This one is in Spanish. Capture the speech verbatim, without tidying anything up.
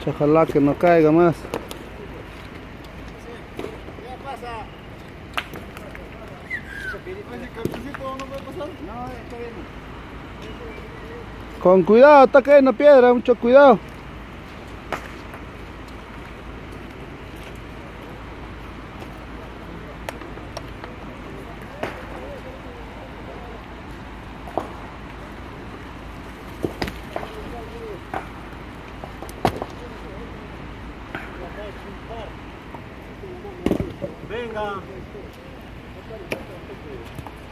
Ojalá que no caiga más. ¿Qué pasa? ¿Ese cartuchito no puede pasar? No, está bien. Con cuidado, está cayendo piedra, mucho cuidado. Venga.